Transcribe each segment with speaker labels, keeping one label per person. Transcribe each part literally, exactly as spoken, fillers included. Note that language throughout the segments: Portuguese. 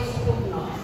Speaker 1: Deus por nós.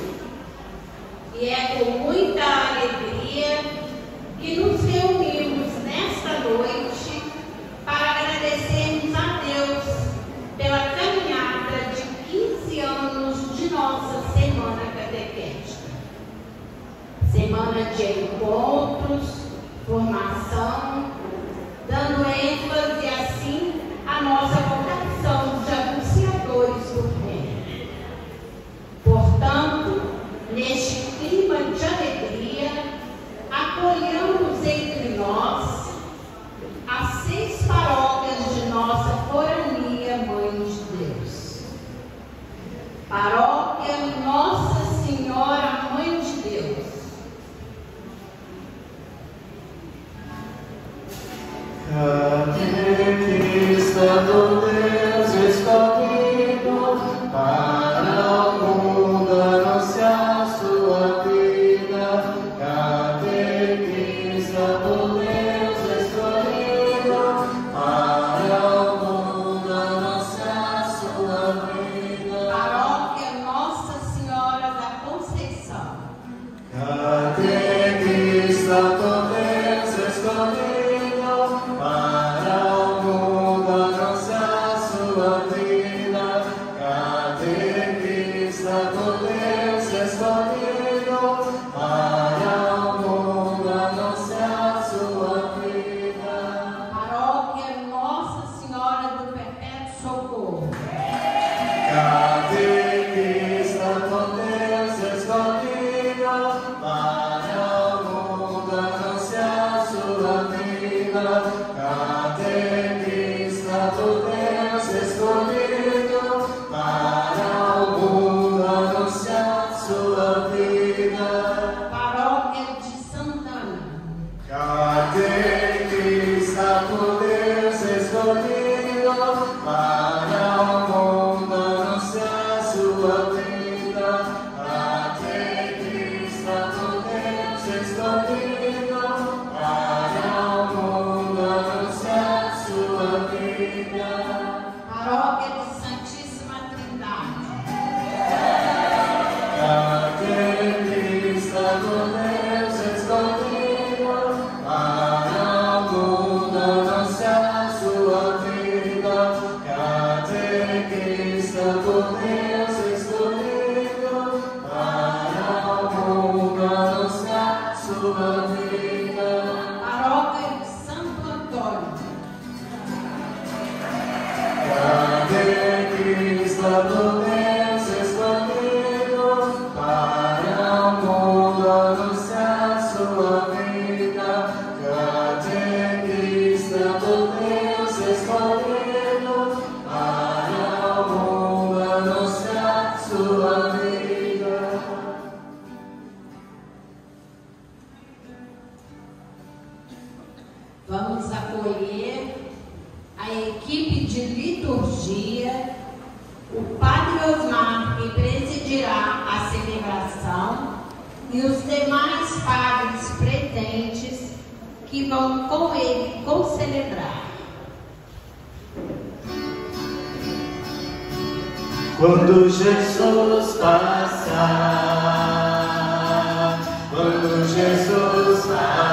Speaker 1: E é com muita alegria que nos reunimos nesta noite para agradecermos a Deus pela caminhada de quinze anos de nossa Semana Catequética. Semana de encontros, formação, dando ênfase assim à nossa vocação de anunciadores do reino. Portanto, neste clima de alegria, acolhamos entre nós as seis paróquias de nossa Forania Mãe de Deus. Paróquia Nossa Senhora Mãe de Deus.
Speaker 2: Catequista do Deus escolhido, para o mundo anunciar sua vida. Catequista do Deus escolhido, para o mundo anunciar sua vida.
Speaker 1: Paróquia Nossa Senhora da Conceição.
Speaker 2: Catequista do Deus escolhido, para o mundo anunciar sua vida. Catequista do Deus escolhido, para o mundo anunciar sua vida.
Speaker 1: Paróquia Nossa Senhora do Perpétuo Socorro.
Speaker 2: Catequista do Deus escolhido, para o mundo anunciar sua vida. Catequista do Deus escolhido, para o mundo anunciar sua vida.
Speaker 1: Paróquia de Santana.
Speaker 2: Catequista do Deus escolhido, para o mundo anunciar sua vida. Catequista do Deus escolhido, para o mundo anunciar sua vida.
Speaker 1: Paróquia de Santíssima Trindade.
Speaker 2: Catequista do Deus escolhido, para o mundo anunciar sua vida. Catequista do Deus escolhido, para o mundo anunciar sua vida.
Speaker 1: Paróquia de Santo Antônio.
Speaker 2: Catequista do Deus escolhido, para o mundo anunciar sua vida. Catequista do Deus escolhido, para o mundo anunciar sua vida.
Speaker 1: Vamos acolher a equipe de liturgia, o Padre Osmar, que presidirá a celebração, e os demais padres presentes que vão com ele concelebrar.
Speaker 2: Quando Jesus passar, quando Jesus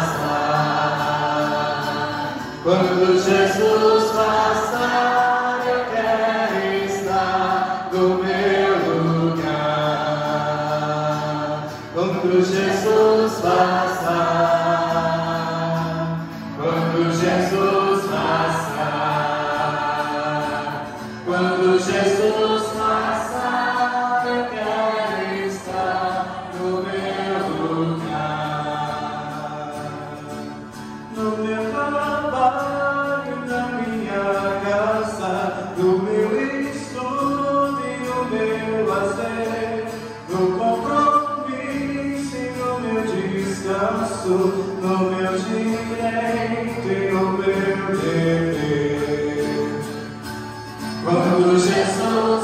Speaker 2: passar, quando Jesus passar, eu quero estar no meu lugar. Quando Jesus passar, quando Jesus passar, quando Jesus passar, eu quero estar no meu lugar. No meu trabalho, na minha casa, no meu estudo e no meu lazer, no compromisso e no meu descanso, no meu direito e no meu dever. Quando Jesus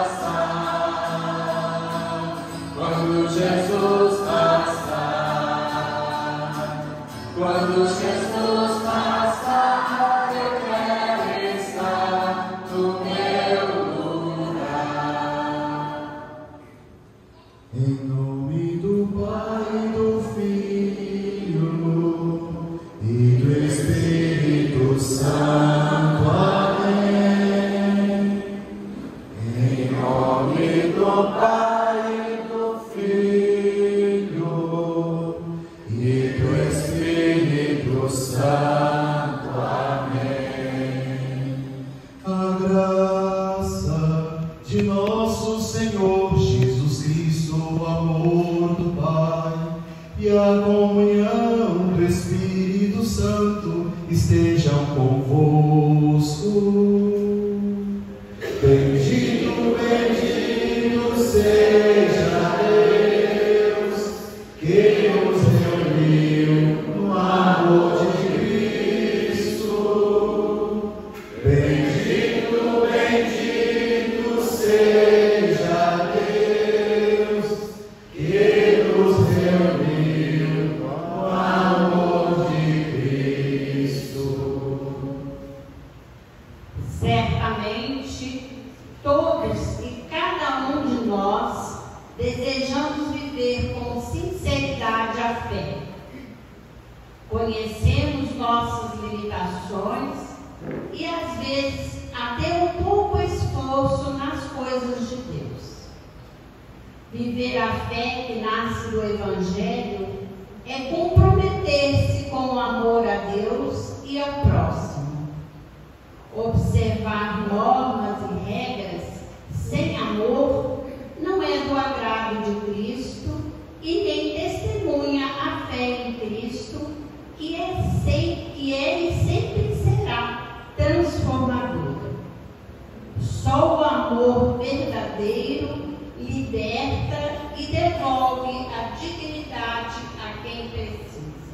Speaker 2: passar, quando Jesus passar, quando Jesus passar, eu quero estar no meu lugar. Em nome do Pai, do Filho e do Espírito Santo. Amém. Em nome do Pai, do Filho e do Espírito Santo. Amém. A graça de nosso Senhor Jesus Cristo, o amor do Pai e a comunhão do Espírito Santo estejam convosco. Bendito, bendito seja Deus, que nos reuniu no amor de Cristo. Bendito, bendito seja Deus, que nos reuniu no amor de Cristo.
Speaker 1: Certamente, todos e cada um de nós desejamos viver com sinceridade a fé. Conhecemos nossas limitações e, às vezes, até um pouco esforço nas coisas de Deus. Viver a fé que nasce do Evangelho é comprometer-se com o amor a Deus e ao próximo. Observar normas e regras sem amor não é do agrado de Cristo e nem testemunha a fé em Cristo, que é, sem, que é e sempre será transformadora. Só o amor verdadeiro liberta e devolve a dignidade a quem precisa.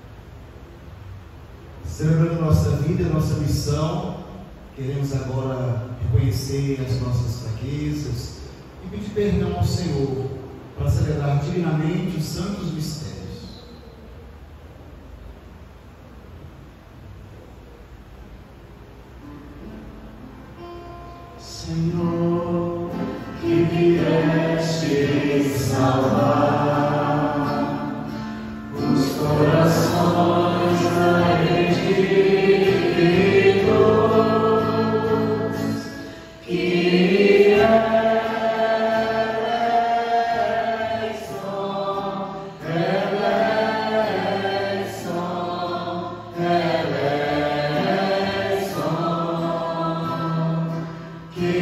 Speaker 3: Celebrando nossa vida, nossa missão, queremos agora reconhecer as nossas fraquezas e pedir perdão ao Senhor para celebrar dignamente os santos mistérios.
Speaker 2: Senhor, que vieste salvar os corações arrependidos, que eleison, eleison, eleison, que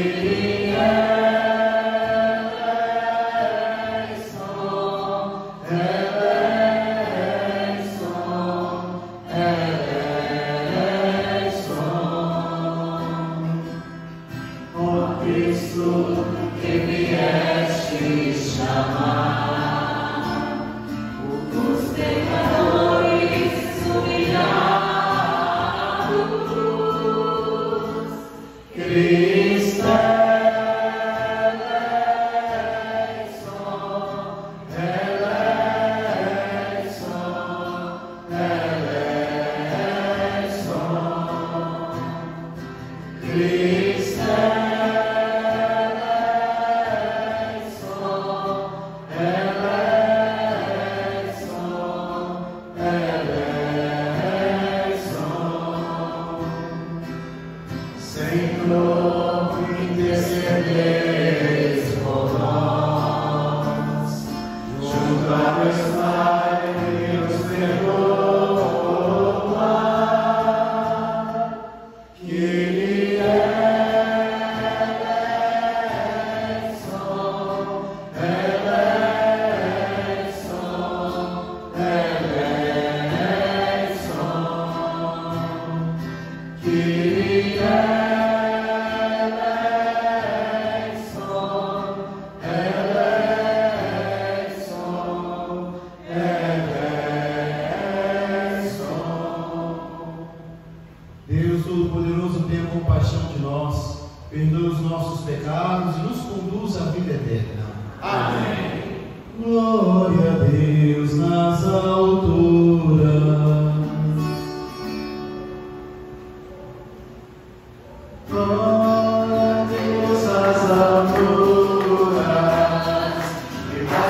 Speaker 3: Deus Todo-Poderoso, tenha compaixão de nós, perdoe os nossos pecados e nos conduz à vida eterna.
Speaker 2: Amém.
Speaker 3: Glória a Deus nas alturas. Glória a Deus nas alturas. E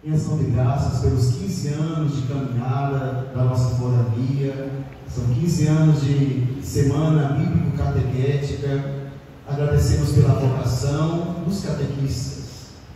Speaker 3: em ação de graças pelos quinze anos de caminhada da nossa forania. São quinze anos de semana bíblico-catequética. Agradecemos pela vocação dos catequistas.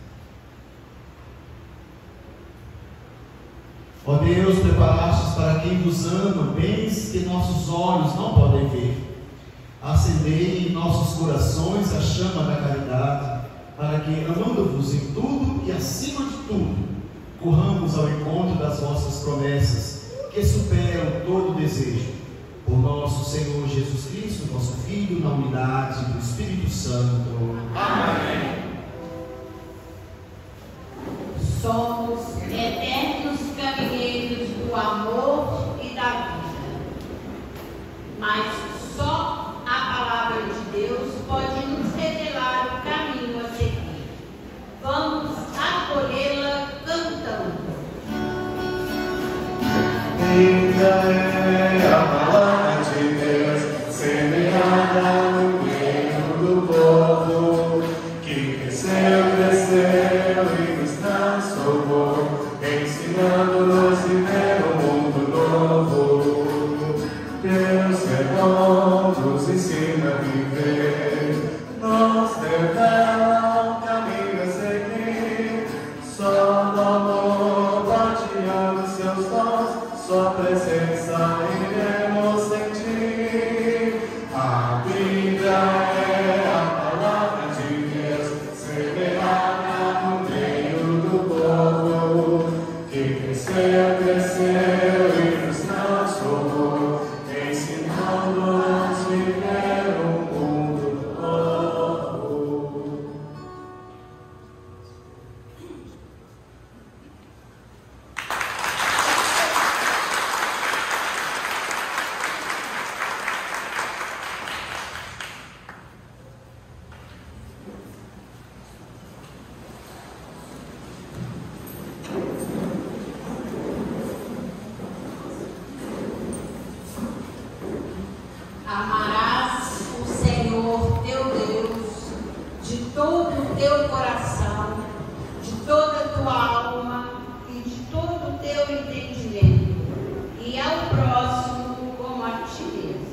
Speaker 3: Ó Deus, preparastes para quem vos ama bens que nossos olhos não podem ver. Acendei em nossos corações a chama da caridade, para que, amando-vos em tudo e acima de tudo, corramos ao encontro das vossas promessas, que superam todo desejo. Por nosso Senhor Jesus Cristo, nosso Filho, na unidade do Espírito Santo.
Speaker 2: Amém.
Speaker 1: Somos eternos caminheiros do amor e da vida. Mas só a palavra de Deus pode nos revelar o caminho a seguir. Vamos acolhê-la cantando.
Speaker 2: Linda é a palavra de Deus, semeada no meio do povo, que cresceu, cresceu e nos transformou, ensinando-nos a viver um mundo novo. Deus é bom, nos ensina a viver, nos revela o caminho a seguir. Só no amor partilhando seus dons, sua presença iremos sentir. A Bíblia é a palavra de Deus, semeada no meio do povo, que cresceu, cresceu e nos transformou, ensinando-nos a viver um mundo novo.
Speaker 1: Amarás o Senhor teu Deus de todo o teu coração, de toda a tua alma e de todo o teu entendimento, e ao próximo como a ti mesmo.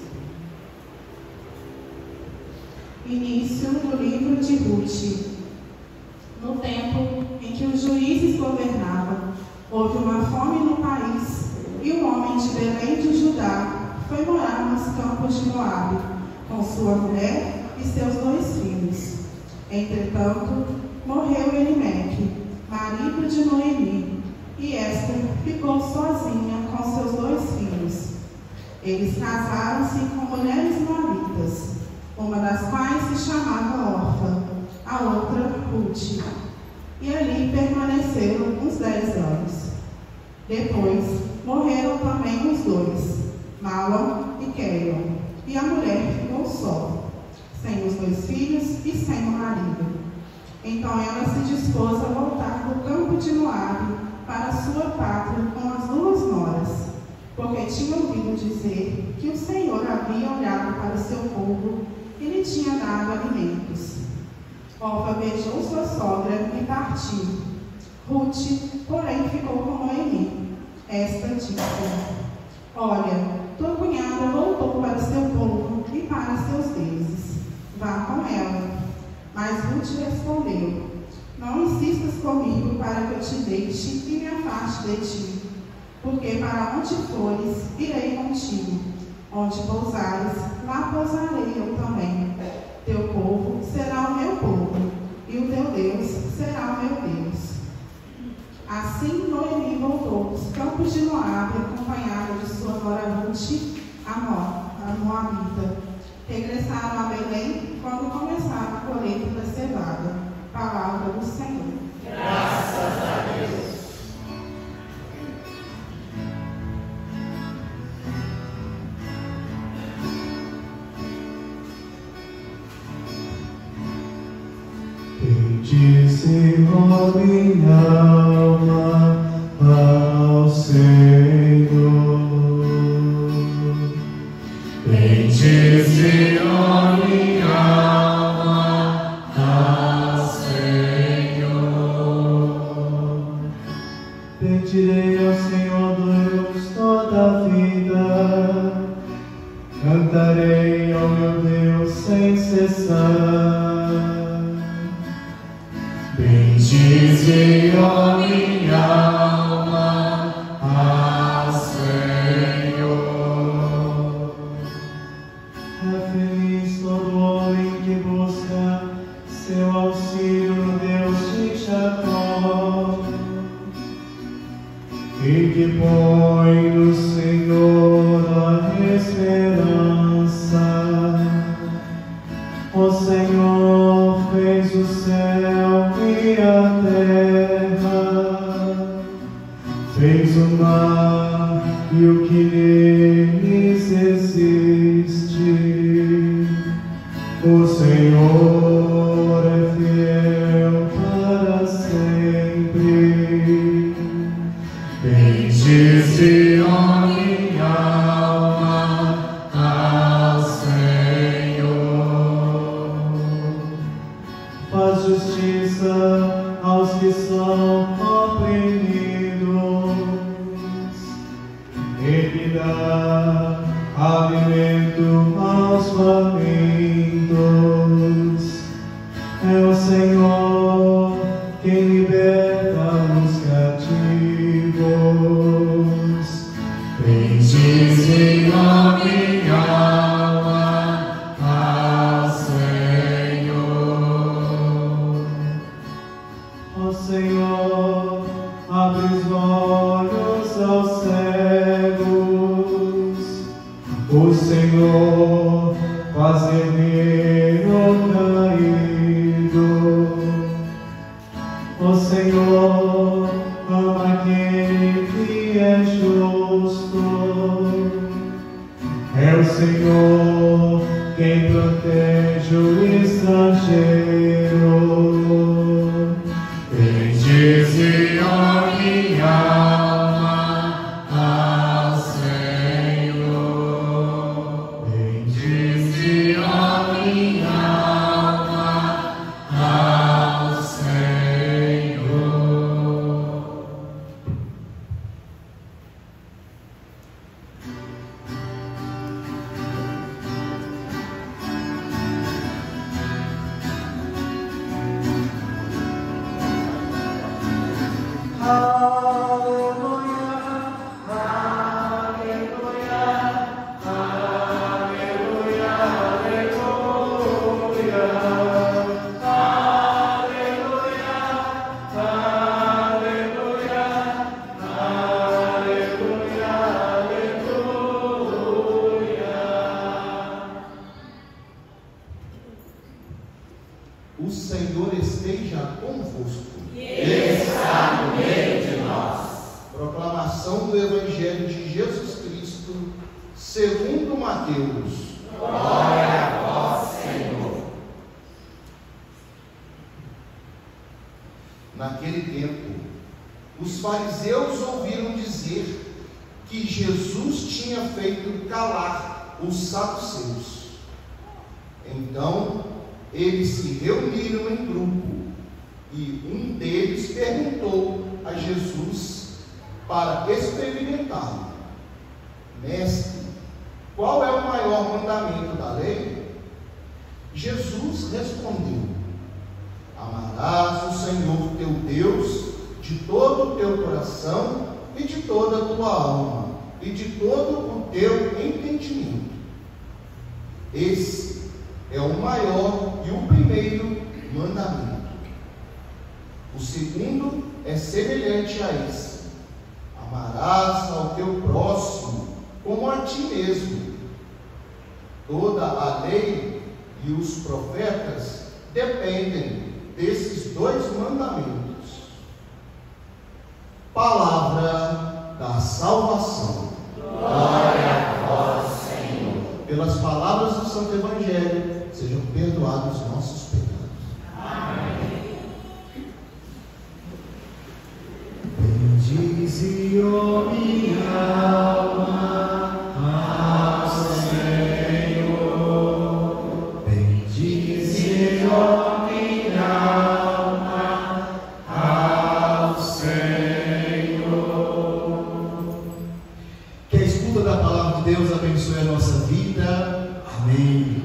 Speaker 4: Início do livro de Ruth. No tempo em que os juízes governavam, houve uma fome no país, e um homem de Belém de Judá foi morar nos campos de Moabe, com sua mulher e seus dois filhos. Entretanto, morreu Elimeque, marido de Noemi, e esta ficou sozinha com seus dois filhos. Eles casaram-se com mulheres moabitas, uma das quais se chamava Orfa, a outra Ruth, e ali permaneceram uns dez anos. Depois morreram também os dois, Malom e Quelion, e a mulher ficou só, sem os dois filhos e sem o marido. Então ela se dispôs a voltar do campo de Moabe para sua pátria com as duas noras, porque tinha ouvido dizer que o Senhor havia olhado para o seu povo e lhe tinha dado alimentos. Orfa beijou sua sogra e partiu. Ruth, porém, ficou com Noemi. Esta disse: Olha, tua cunhada voltou para o seu povo e para seus deuses. Vá com ela. Mas Ruth respondeu: Não insistas comigo para que eu te deixe e me afaste de ti, porque para onde fores, irei contigo. Onde pousares, lá pousarei eu também. Teu povo será o meu povo, e o teu Deus será o meu Deus. Assim Noemi voltou dos campos de Moabe, acompanhada de sua nora Ruth, a, Mo, a Moabita. Regressaram a Belém quando começaram a colheita da cevada. Palavra do Senhor.
Speaker 2: Graças a Deus.
Speaker 5: Senhor, minha alma ao Senhor.
Speaker 2: Bendize, Senhor, minha alma ao Senhor.
Speaker 5: Bendirei ao Senhor Deus toda a vida, cantarei ao meu Deus sem cessar. Bendize, ó minha alma, ao Senhor. É feliz todo homem que busca seu auxílio no Deus de Jacó, e que põe no Senhor a esperança. O Senhor fez o céu e a terra, fez o mar e o que neles existe. O Senhor é fiel para sempre. Bendize, ó minha alma, ao Senhor. Faz justiça aos que são oprimidos. Ele dá alimento aos famintos. É o Senhor quem liberta os cativos. Bendize, ó minha alma, ao Senhor. Ó Senhor, abre os olhos aos cegos. O Senhor faz erguer o caído. O Senhor ama aquele que é justo. É o Senhor quem protege o estrangeiro. Bendize, ó minha alma, ao Senhor. Bendize, ó minha alma, ao Senhor.
Speaker 3: O Senhor esteja convosco.
Speaker 2: Está no meio de nós.
Speaker 3: Proclamação do Evangelho de Jesus Cristo, segundo Mateus.
Speaker 2: Glória a vós, Senhor.
Speaker 3: Naquele tempo, os fariseus ouviram dizer que Jesus tinha feito calar os saduceus. Então, eles se reuniram em grupo e um deles perguntou a Jesus para experimentá-lo: Mestre, qual é o maior mandamento da lei? Jesus respondeu: Amarás o Senhor teu Deus de todo o teu coração e de toda a tua alma e de todo o teu entendimento. Esse é o maior e o primeiro mandamento. O segundo é semelhante a esse: amarás ao teu próximo como a ti mesmo. Toda a lei e os profetas dependem desses dois mandamentos. Palavra da salvação.
Speaker 2: Glória a vós, Senhor.
Speaker 3: Pelas palavras do Santo Evangelho, sejam perdoados os nossos pecados.
Speaker 2: Amém.
Speaker 5: Bendize, ó minha alma, ao Senhor. Bendize, ó minha alma, ao Senhor.
Speaker 3: Que a escuta da palavra de Deus abençoe a nossa vida. Amém.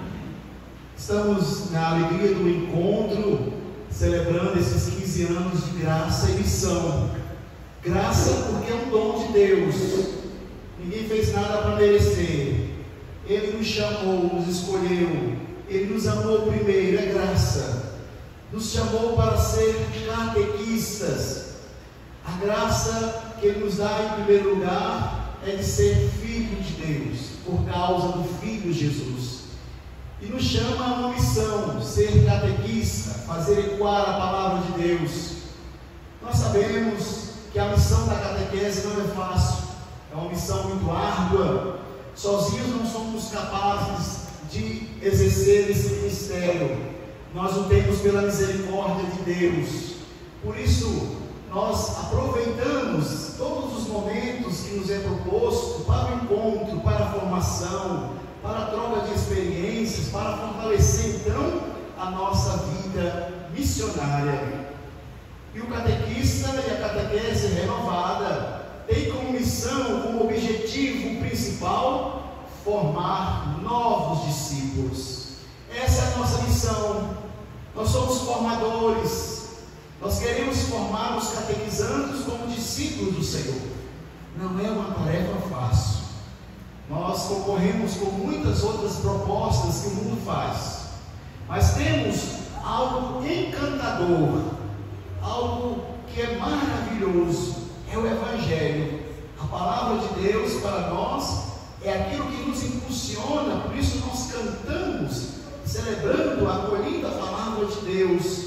Speaker 3: Estamos na alegria do encontro, celebrando esses quinze anos de graça e missão. Graça porque é um dom de Deus. Ninguém fez nada para merecer. Ele nos chamou, nos escolheu. Ele nos amou primeiro, é graça. Nos chamou para ser catequistas. A graça que Ele nos dá em primeiro lugar é de ser filho de Deus, por causa do Filho Jesus. E nos chama a uma missão, ser catequista, fazer ecoar a palavra de Deus. Nós sabemos que a missão da catequese não é fácil, é uma missão muito árdua. Sozinhos não somos capazes de exercer esse ministério. Nós o temos pela misericórdia de Deus. Por isso, nós aproveitamos todos os momentos que nos é proposto para o encontro, para a formação, para a troca de experiências, para fortalecer então a nossa vida missionária. E o catequista e a catequese renovada tem como missão, como objetivo principal, formar novos discípulos. Essa é a nossa missão. Nós somos formadores. Nós queremos formar os catequizandos como discípulos do Senhor. Não é uma tarefa fácil. Nós concorremos com muitas outras propostas que o mundo faz, mas temos algo encantador, algo que é maravilhoso, é o Evangelho. A palavra de Deus para nós é aquilo que nos impulsiona. Por isso nós cantamos, celebrando, acolhendo a palavra de Deus.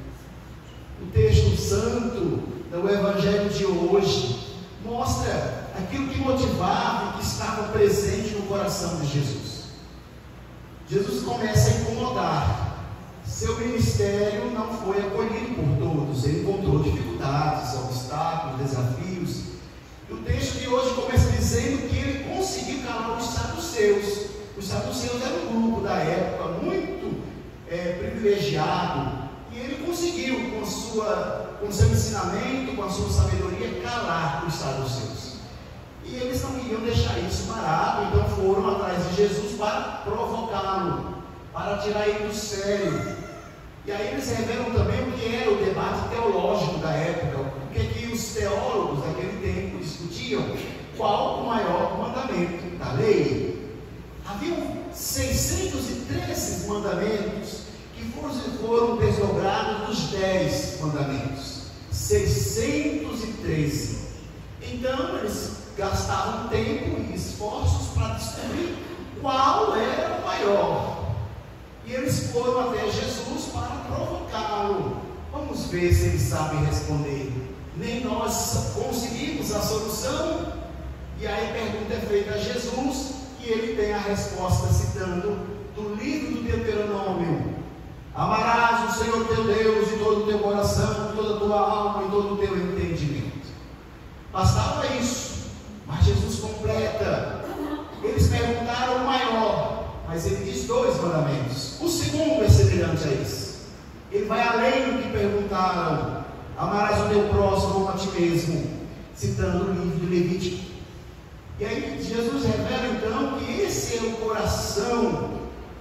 Speaker 3: O texto santo do Evangelho de hoje mostra aquilo que motivava e que estava presente no coração de Jesus. Jesus começa a incomodar. Seu ministério não foi acolhido por todos. Ele encontrou dificuldades, obstáculos, desafios. E o texto de hoje começa dizendo que ele conseguiu calar os saduceus. Os saduceus eram um grupo da época muito é, privilegiado. E ele conseguiu, com, sua, com seu ensinamento, com a sua sabedoria, calar os saduceus. E eles não queriam deixar isso parado, então foram atrás de Jesus para provocá-lo, para tirar ele do sério. E aí eles revelam também o que era o debate teológico da época, o que, que os teólogos daquele tempo discutiam, qual o maior mandamento da lei. Haviam seiscentos e treze mandamentos que foram desdobrados dos dez mandamentos. seiscentos e treze. Então eles gastavam tempo e esforços para descobrir qual era o maior. E eles foram até Jesus para provocá-lo. Vamos ver se eles sabem responder. Nem nós conseguimos a solução. E aí a pergunta é feita a Jesus, e ele tem a resposta citando do livro do Deuteronômio: amarás o Senhor teu Deus de todo o teu coração, de toda a tua alma e todo o teu entendimento. Bastava isso, mas Jesus completa. Eles perguntaram o maior, mas ele diz dois mandamentos. O segundo é semelhante a esse. Ele vai além do que perguntaram: amarás o teu próximo como a ti mesmo, citando o livro de Levítico. E aí Jesus revela então que esse é o coração,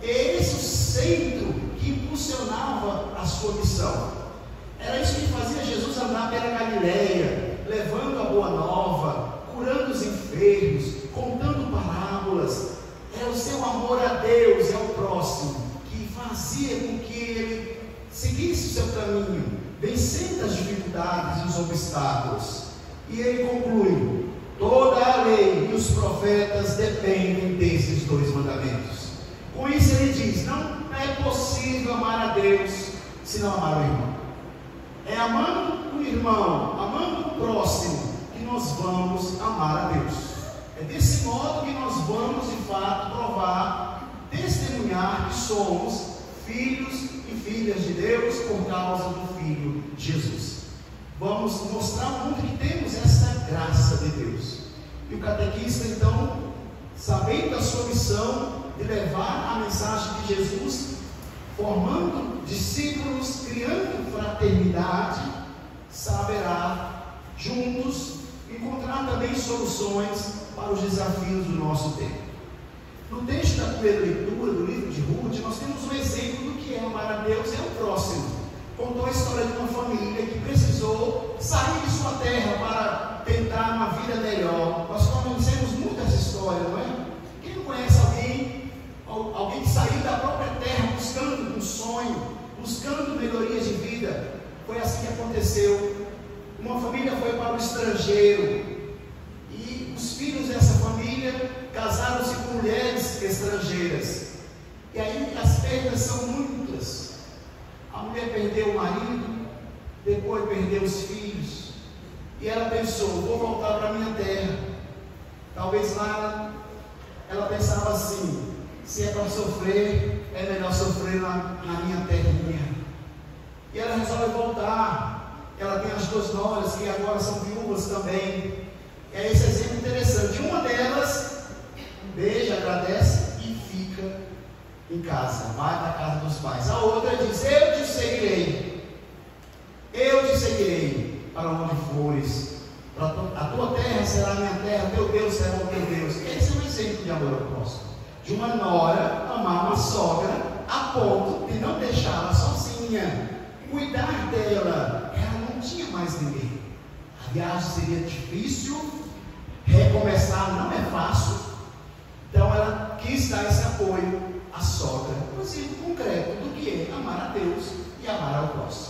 Speaker 3: é esse o centro que impulsionava a sua missão. Era isso que fazia Jesus andar pela Galileia, levando a boa nova, curando os enfermos, contando parábolas. Era o seu amor a Deus e ao próximo que fazia com que ele seguisse o seu caminho, vencendo as dificuldades e os obstáculos. E ele conclui: toda a lei e os profetas dependem desses dois mandamentos. Com isso ele diz: não é possível amar a Deus se não amar o irmão. É amando o irmão, amando o próximo, que nós vamos amar a Deus. É desse modo que nós vamos de fato provar, testemunhar que somos filhos e filhas de Deus por causa do Filho Jesus. Vamos mostrar ao mundo que temos essa graça de Deus. E o catequista então, sabendo da sua missão de levar a mensagem de Jesus, formando discípulos, criando fraternidade, saberá juntos encontrar também soluções para os desafios do nosso tempo. No texto da primeira leitura do livro de Ruth, nós temos um exemplo do que é amar a Deus e ao próximo. Contou a história de uma família que precisou sair de sua terra para tentar uma vida melhor. Nós conhecemos muito essa história, não é? Quem não conhece alguém, alguém que saiu da própria terra buscando um sonho, buscando melhorias de vida? Foi assim que aconteceu. Uma família foi para o estrangeiro e os filhos dessa família casaram-se com mulheres estrangeiras. E aí as perdas são muitas. A mulher perdeu o marido, depois perdeu os filhos. E ela pensou, vou voltar para a minha terra. Talvez lá ela pensava assim, se é para sofrer, é melhor sofrer na, na minha terrinha. E ela resolve voltar. Ela tem as duas noras que agora são viúvas também. É esse exemplo interessante. Uma delas beija, agradece e fica em casa, vai para a casa dos pais. A outra diz, eu te seguirei, eu te seguirei para onde fores, a tua terra será a minha terra, teu Deus será o teu Deus. Esse é um exemplo de amor ao próximo, de uma nora amar uma sogra a ponto de não deixá-la sozinha, cuidar dela. Ela não tinha mais ninguém, a viagem seria difícil, recomeçar não é fácil. Então ela quis dar esse apoio à sogra, um exemplo concreto do que é amar a Deus e amar ao próximo.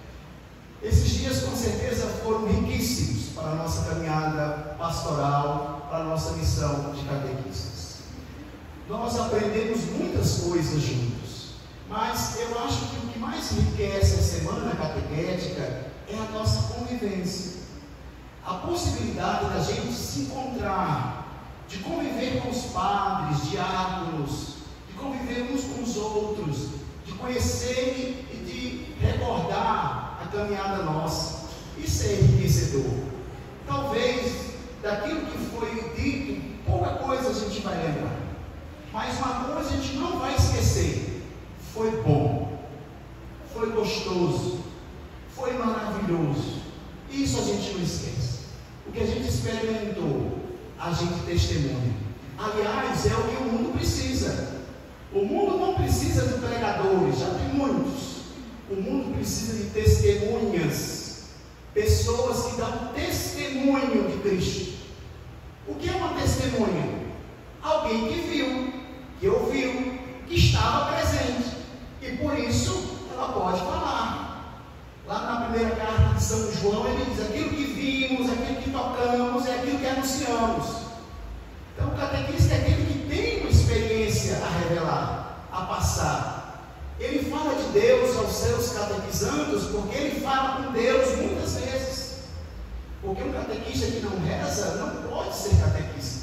Speaker 3: Esses dias com certeza foram riquíssimos para a nossa caminhada pastoral, para a nossa missão de catequistas. Nós aprendemos muitas coisas juntos, mas eu acho que o que mais enriquece a semana catequética é a nossa convivência. A possibilidade da gente se encontrar, de conviver com os padres, diáconos, de conviver uns com os outros, de conhecer e de recordar a caminhada nossa. Isso é enriquecedor. Talvez daquilo que foi dito, pouca coisa a gente vai lembrar, mas uma coisa a gente não vai esquecer: foi bom, foi gostoso, foi maravilhoso. Isso a gente não esquece. O que a gente experimentou, a gente testemunha. Aliás, é o que o mundo precisa. O mundo não precisa de pregadores, já tem muitos. O mundo precisa de testemunhas, pessoas que dão testemunho de Cristo. O que é uma testemunha? Alguém que viu, que ouviu, que estava presente, e por isso ela pode falar. Lá na primeira carta de São João, ele diz: aquilo que vimos, aquilo que tocamos, é aquilo que anunciamos. Então o catequista é aquele que tem uma experiência a revelar, a passar. Ele fala de Deus aos seus catequizandos, porque ele fala com Deus muitas vezes. Porque um catequista que não reza não pode ser catequista.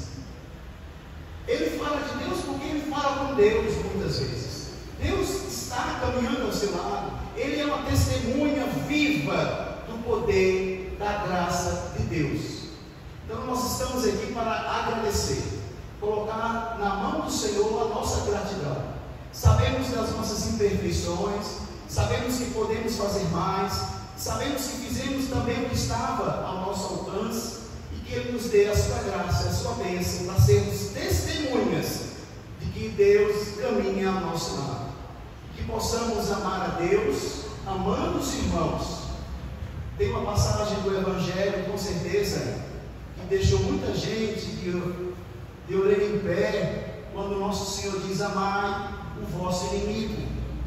Speaker 3: Ele fala de Deus porque ele fala com Deus muitas vezes. Deus está caminhando ao seu lado. Ele é uma testemunha viva do poder, da graça de Deus. Então nós estamos aqui para agradecer, colocar na mão do Senhor a nossa gratidão. Sabemos das nossas imperfeições, sabemos que podemos fazer mais, sabemos que fizemos também o que estava ao nosso alcance, e que Ele nos dê a sua graça, a sua bênção, para sermos testemunhas de que Deus caminha ao nosso lado. Que possamos amar a Deus, amando os irmãos. Tem uma passagem do Evangelho, com certeza, que deixou muita gente de orelha em pé, quando o nosso Senhor diz: amai o vosso inimigo.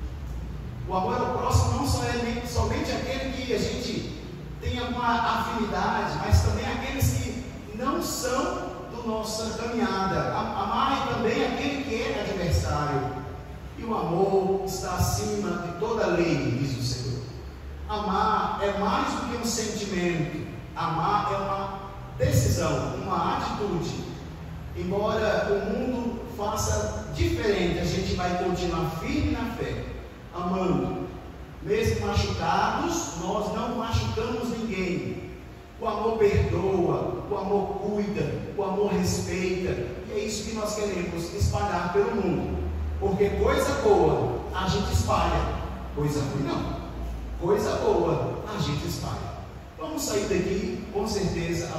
Speaker 3: O amor ao próximo não só é somente aquele que a gente tem alguma afinidade, mas também aqueles que não são do nossa caminhada. Amai também aquele que é adversário. E o amor está acima de toda a lei, diz o Senhor. Amar é mais do que um sentimento. Amar é uma decisão, uma atitude. Embora o mundo faça diferente, a gente vai continuar firme na fé, amando. Mesmo machucados, nós não machucamos ninguém. O amor perdoa, o amor cuida, o amor respeita. E é isso que nós queremos espalhar pelo mundo. Porque coisa boa a gente espalha, coisa ruim não. Coisa boa a gente espalha. Vamos sair daqui, com certeza,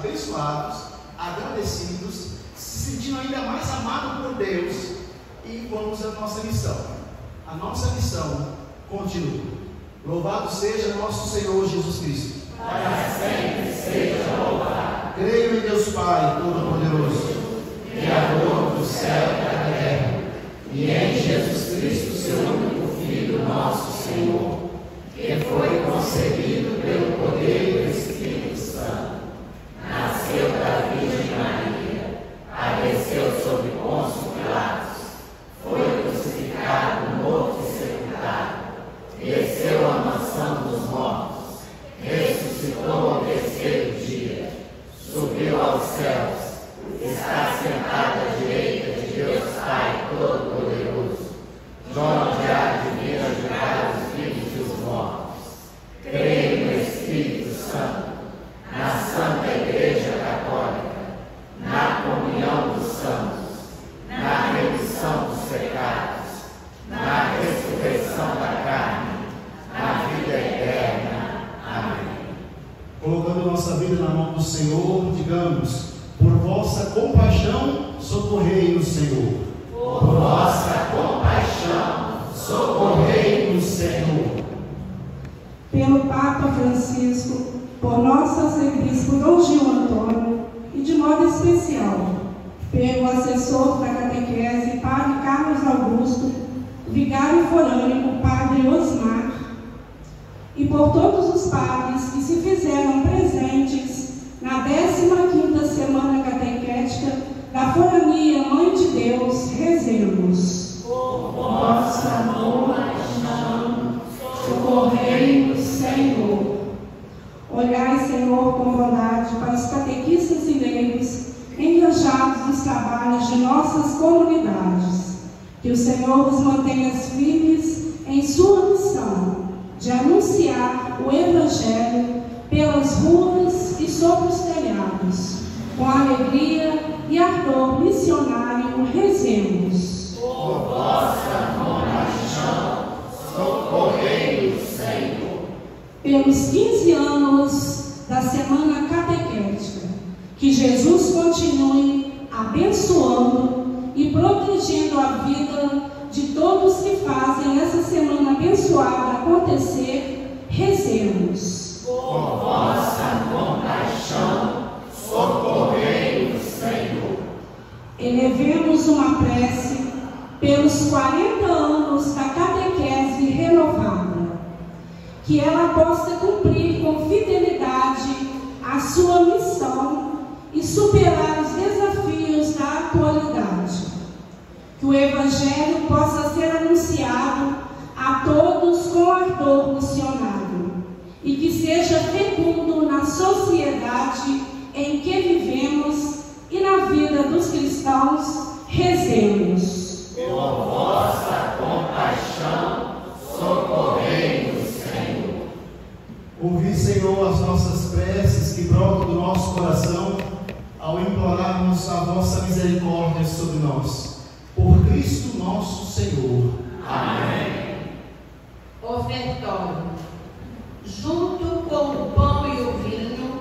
Speaker 3: abençoados, agradecidos, se sentindo ainda mais amados por Deus, e vamos à nossa missão. A nossa missão continua. Louvado seja nosso Senhor Jesus Cristo.
Speaker 2: Para sempre seja louvado.
Speaker 3: Creio em Deus Pai Todo-Poderoso,
Speaker 2: Criador do céu e da terra, e em Jesus Cristo, seu único Filho, nosso Senhor, que foi concebido pelo poder do Espírito Santo, nasceu da Virgem Maria, padeceu sob Pôncio Pilatos, foi crucificado, morto e sepultado, desceu à mansão dos mortos, ressuscitou ao terceiro dia, subiu aos céus, está sentado à direita de Deus Pai Todo-Poderoso, de onde há de vir a julgar os vivos e os mortos. Creio no Espírito Santo, na Santa Igreja Católica, na comunhão dos santos, na remissão dos pecados, na ressurreição da carne, na vida eterna. Amém.
Speaker 3: Colocando nossa vida na mão do Senhor, digamos: por vossa compaixão, socorrei-nos, Senhor.
Speaker 2: Por vossa compaixão, socorrei-nos, Senhor.
Speaker 4: Pelo Papa Francisco, por nosso arcebispo Dom Gil Antônio, e de modo especial, pelo assessor da catequese, Padre Carlos Augusto, vigário forâneo, Padre Osmar, e por todos os padres que se fizeram presentes na décima quinta Semana Catequética da Forania Mãe de Deus, rezemos.
Speaker 2: Por vossa compaixão,
Speaker 4: socorrei-nos, Senhor. Olhai, Senhor, com bondade para os catequistas e leigos engajados nos trabalhos de nossas comunidades. Que o Senhor os mantenha firmes em sua missão de anunciar o Evangelho pelas ruas e sobre os telhados. Com alegria e ardor missionário, rezemos.
Speaker 2: por vossa compaixão, socorrei-nos, Senhor.
Speaker 4: Pelos quinze anos da Semana Catequética, que Jesus continue abençoando e protegendo a vida de todos que fazem essa semana abençoada acontecer, rezemos.
Speaker 2: Por vossa compaixão, socorrei-nos, Senhor.
Speaker 4: Elevemos uma prece pelos quarenta anos da catequese renovada, que ela possa cumprir com fidelidade a sua missão e superar os desafios da atualidade. Que o Evangelho possa ser anunciado a todos com ardor missionário e que seja fecundo na sociedade em que vivemos e na vida dos cristãos. Rezemos.
Speaker 2: Por vossa compaixão, socorrei-nos, Senhor.
Speaker 3: Ouvi, Senhor, as nossas preces que brotam do nosso coração ao implorarmos a vossa misericórdia sobre nós. Por Cristo nosso Senhor.
Speaker 2: Amém.
Speaker 1: Ofertório. Junto com o pão e o vinho,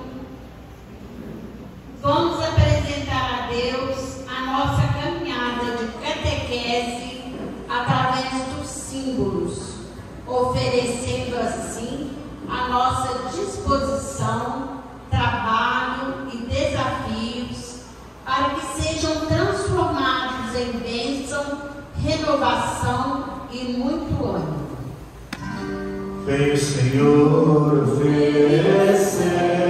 Speaker 1: vamos apresentar a Deus a nossa caminhada de catequese através dos símbolos, oferecendo assim a nossa disposição, trabalho e desafios para que sejam transformados em bênção, renovação e muito ânimo.
Speaker 5: Veio o Senhor oferecer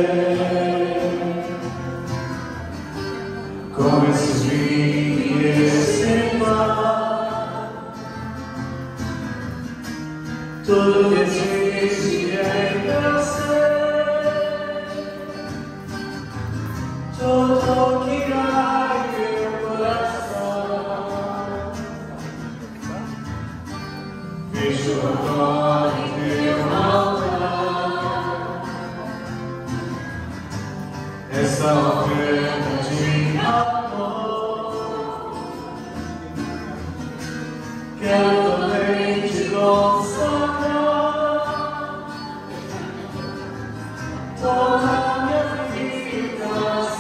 Speaker 5: com esses vinhos sem mar tudo que existe em meu ser, tudo que há em meu coração. Vejo agora em teu altar essa oferta de amor. Quero também te consagrar toda a minha vida,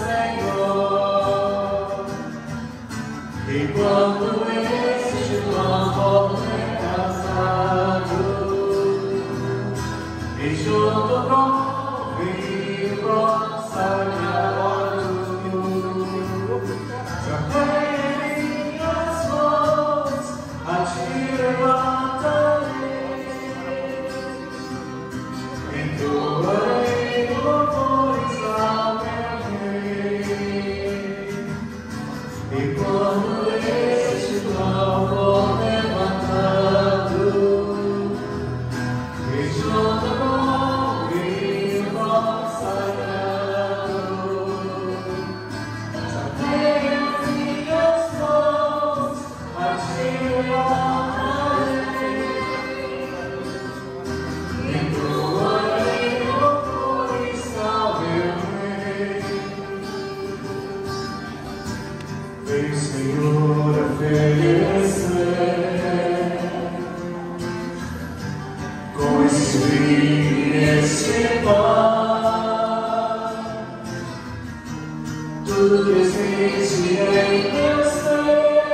Speaker 5: Tudo que existe em você,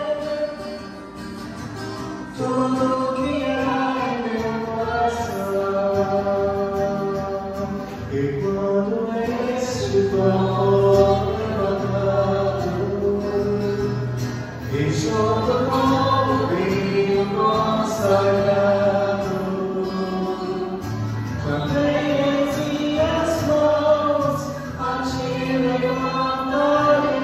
Speaker 5: tudo que há em meu coração. E quando este pão for levantado e junto com o vinho consagrado, mantenha em as mãos a ti levantarei.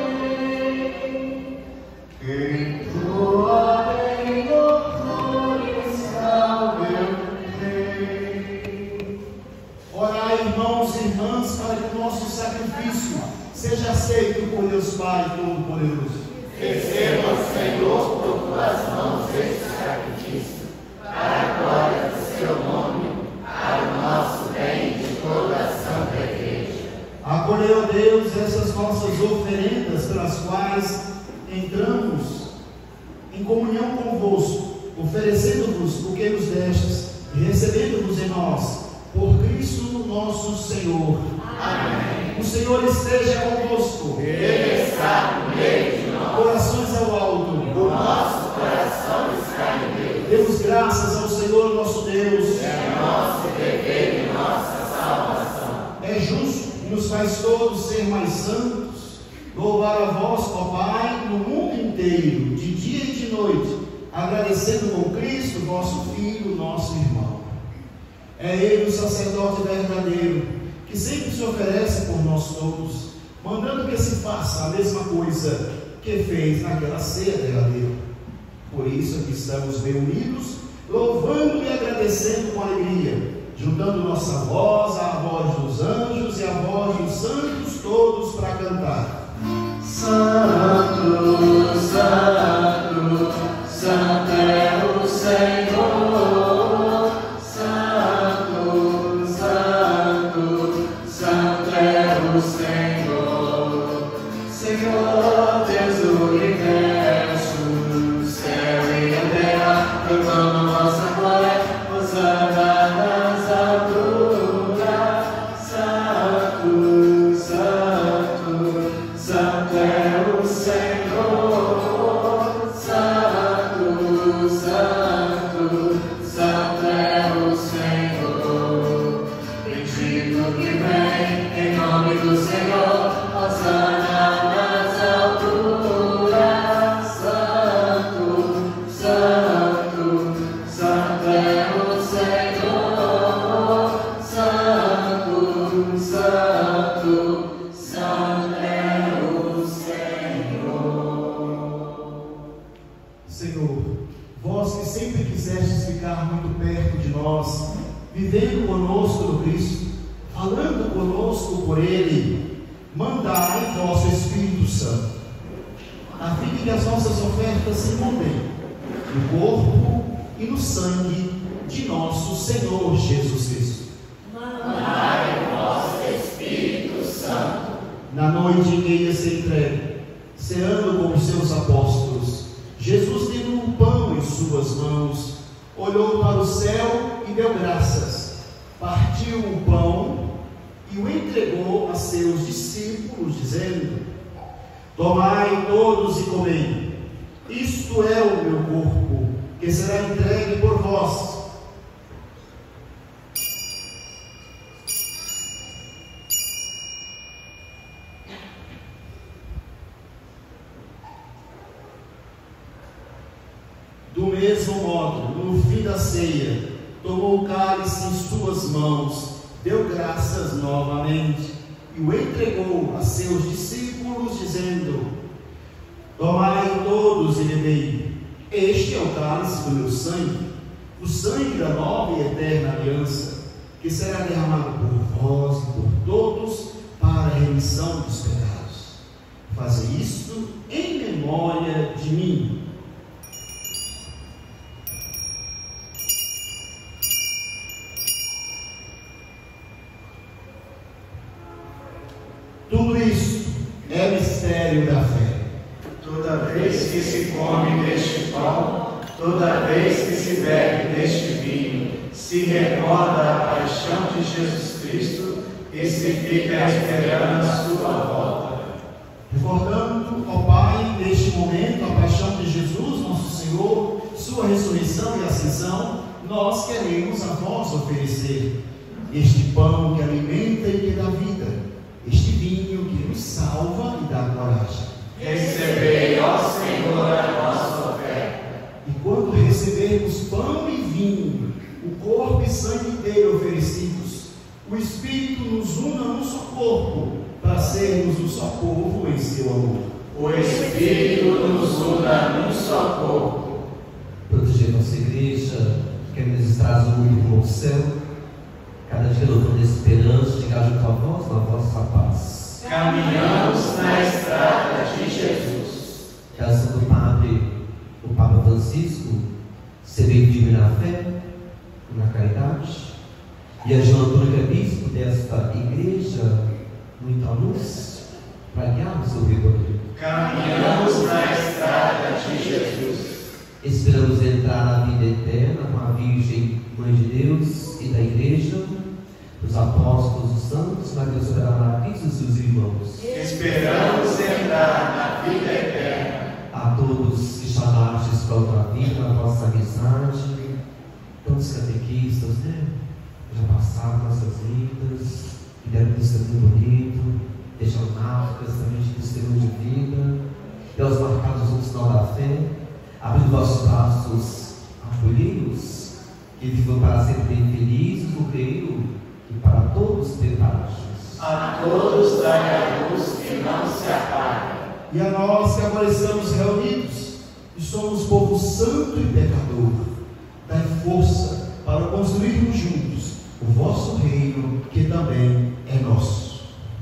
Speaker 5: Em tua bem louvores ao meu Rei.
Speaker 3: Orai, irmãos e irmãs, para que o nosso sacrifício seja aceito por Deus Pai Todo-Poderoso.
Speaker 2: Receba, Senhor, por tuas mãos este sacrifício, para a glória do seu nome, para o nosso bem e de toda a Santa Igreja.
Speaker 3: Acolheu, ó Deus, essas nossas oferendas pelas quais entramos em comunhão convosco, oferecendo-vos o que nos destes e recebendo-vos em nós, por Cristo nosso Senhor.
Speaker 2: Amém.
Speaker 3: O Senhor esteja convosco.
Speaker 2: Ele está no meio de nós.
Speaker 3: Corações ao alto.
Speaker 2: O nosso coração está em Deus.
Speaker 3: Demos graças ao Senhor nosso Deus.
Speaker 2: É nosso dever e nossa salvação.
Speaker 3: É justo e nos faz todos ser mais santos. Louvar a vós, ó Pai, no mundo inteiro, de dia e de noite, agradecendo com Cristo, vosso Filho, nosso irmão. É Ele o sacerdote verdadeiro, que sempre se oferece por nós todos, mandando que se faça a mesma coisa que fez naquela ceia derradeira. Por isso aqui estamos reunidos, louvando e agradecendo com alegria, juntando nossa voz à voz dos anjos e à voz dos santos todos para cantar.
Speaker 5: Santo, Santo, Santo é o Senhor. Santo, Santo, Santo é o Senhor. Senhor Deus do universo, céu e a terra proclamam nossa glória. Hosana nas alturas. Santo, Santo, Santo é o Senhor. Santo, Santo, Santo é o Senhor. Bendito que vem em nome do Senhor. Hosana nas alturas. Santo, Santo, Santo é o Senhor. Santo, Santo, Santo é o Senhor.
Speaker 3: Senhor, vós que sempre quisestes ficar muito perto de nós, vivendo conosco no Cristo, falando conosco por Ele, mandai vosso Espírito Santo, a fim de que as nossas ofertas se mudem no corpo e no sangue de nosso Senhor Jesus Cristo.
Speaker 2: Mandai o vosso Espírito Santo.
Speaker 3: Na noite em que ia ser entregue, ceando com os seus apóstolos, Jesus, tendo um pão em suas mãos, olhou para o céu e deu graças, partiu o pão e o entregou a seus discípulos, dizendo: tomai todos e comei, isto é o meu corpo, que será entregue por vós. Do mesmo modo, no fim da ceia, tomou o cálice em suas mãos, deu graças novamente e o entregou a seus discípulos, dizendo: tomai todos e bebei, este é o cálice do meu sangue, o sangue da nova e eterna aliança, que será derramado por vós e por todos para a remissão dos pecados. Fazei isto em memória de mim. Tudo isso é mistério da fé.
Speaker 5: Toda vez que se come deste pão, toda vez que se bebe deste vinho, se recorda a paixão de Jesus Cristo e se fica esperando a sua volta.
Speaker 3: sua ressurreição e ascensão, nós queremos a vós oferecer este pão que alimenta e que dá vida, este vinho que nos salva e dá coragem.
Speaker 5: Recebei, ó Senhor, a nossa oferta.
Speaker 3: E quando recebermos pão e vinho, o corpo e sangue dele oferecidos, o Espírito nos una num só corpo, para sermos um só povo em seu amor.
Speaker 5: O Espírito nos una num só corpo.
Speaker 6: Proteger nossa igreja, que nos traz muito rumo ao céu, cada dia louvando a esperança de chegar junto a vós na vossa paz.
Speaker 5: Caminhamos na estrada de Jesus.
Speaker 6: Graças do Padre, o Papa Francisco, ser bem firme na fé, na caridade, e a João Antônio, que é bispo desta igreja, muita luz, para guiar o seu rebanho.
Speaker 5: Caminhamos na estrada de Jesus.
Speaker 6: Esperamos entrar na vida eterna com a Virgem Mãe de Deus e da Igreja, os apóstolos, os santos, na Deus soberana, e os seus irmãos.
Speaker 5: Esperamos entrar na vida eterna.
Speaker 6: A todos que chamastes para outra vida, na vossa amizade, tantos catequistas, né? Já passaram nossas vidas, e deram um testemunho bonito, deixaram marcas também de testemunho de vida, Deus marcados no sinal da fé, abrindo vossos braços acolhidos, que vivam para sempre bem felizes no reino e para todos preparados.
Speaker 5: A todos dai a luz que não se apaga.
Speaker 3: E a nós que agora estamos reunidos, e somos povo santo e pecador, dai força para construirmos juntos o vosso reino, que também é nosso.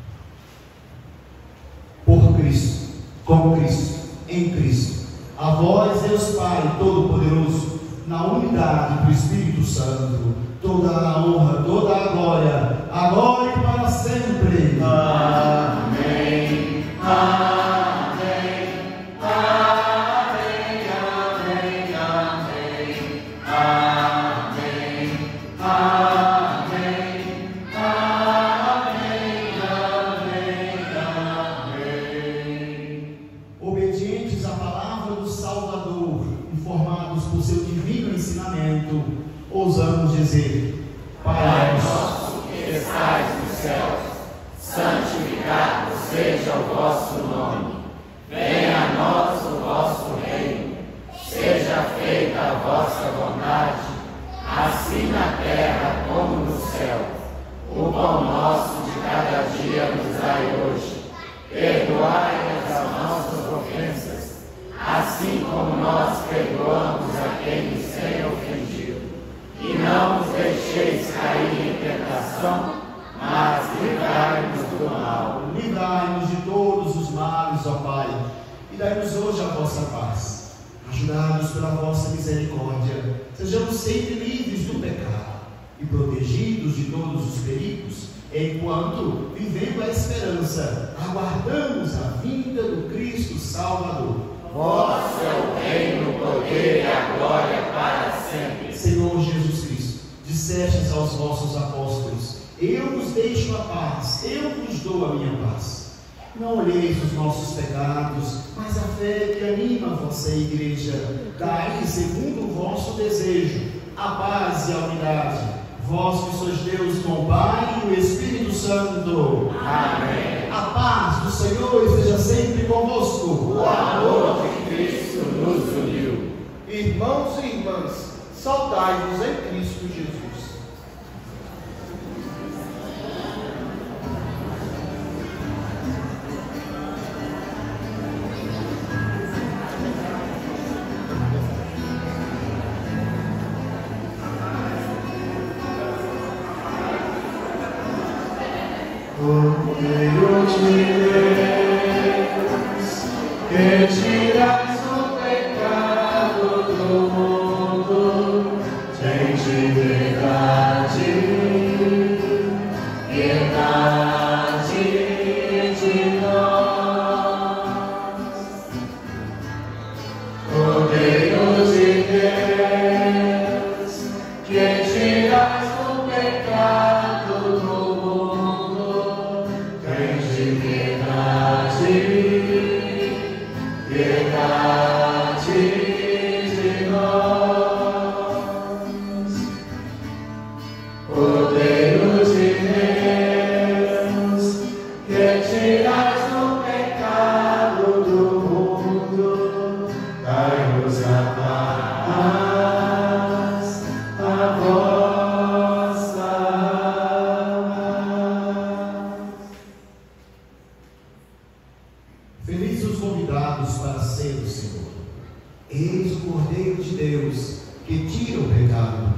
Speaker 3: Por Cristo, com Cristo, em Cristo, a vós, Deus Pai Todo-Poderoso, na unidade do Espírito Santo, toda a honra, toda a glória, agora e para sempre.
Speaker 5: Amém. Amém.
Speaker 3: Ousamos dizer:
Speaker 2: Pai nosso que estais nos céus, santificado seja o vosso nome. Venha a nós o vosso reino. Seja feita a vossa vontade, assim na terra como no céu. O pão nosso de cada dia nos dai hoje. Perdoai-nos as nossas ofensas, assim como nós perdoamos a quem nos tem ofendido. E não nos deixeis cair em tentação, mas livrai-nos do mal.
Speaker 3: Livrai-nos de todos os males, ó Pai, e dai-nos hoje a vossa paz. Ajudados pela vossa misericórdia, sejamos sempre livres do pecado e protegidos de todos os perigos, enquanto, vivendo a esperança, aguardamos a vinda do Cristo Salvador.
Speaker 2: Vosso é o reino, o poder e a glória para sempre.
Speaker 3: Senhor Jesus Cristo, dissestes aos vossos apóstolos: eu vos deixo a paz, eu vos dou a minha paz. Não olheis os nossos pecados, mas a fé que anima a vossa igreja. Dai, segundo o vosso desejo, a paz e a unidade. Vós que sois Deus com o Pai e o Espírito Santo.
Speaker 2: Amém.
Speaker 3: A paz do Senhor esteja sempre convosco.
Speaker 2: O amor de Cristo nos uniu.
Speaker 7: Irmãos e irmãs, saudai-vos em Cristo Jesus.
Speaker 5: Cordeiro de Deus, que tiras o pecado do mundo, tem de verdade, piedade de nós. Cordeiro de Deus, que tiras o pecado do mundo, tem de verdade, piedade de nós. tirais o pecado do mundo, dai-nos a paz, a vossa paz.
Speaker 3: Felizes os convidados para ser o Senhor. Eis o Cordeiro de Deus que tira o pecado do mundo.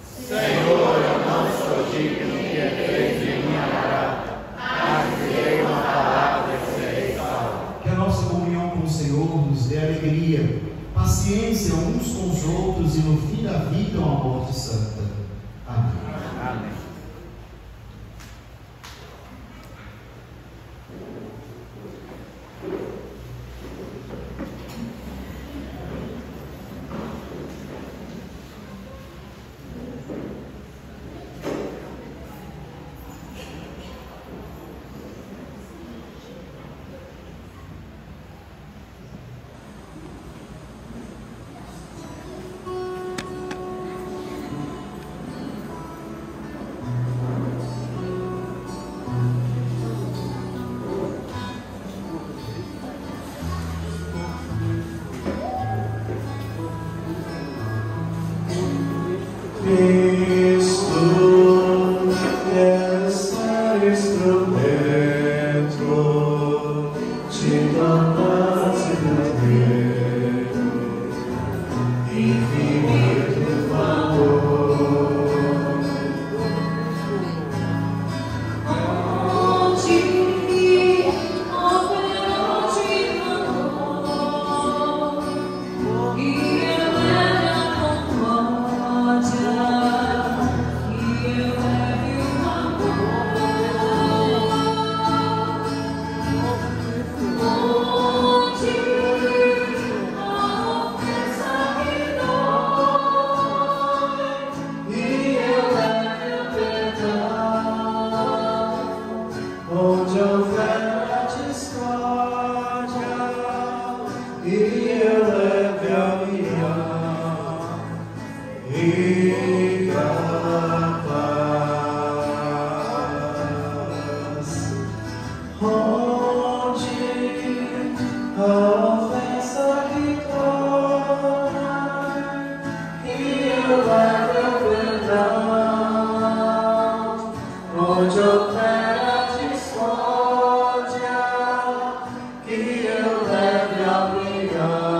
Speaker 5: Senhor, eu não sou digno que entreis em minha morada, mas direi uma palavra e serei salvo.
Speaker 3: Que a nossa comunhão com o Senhor nos dê alegria, paciência uns com os outros e no fim da vida uma morte santa. Amém.
Speaker 5: Amém. Que eu leve a minha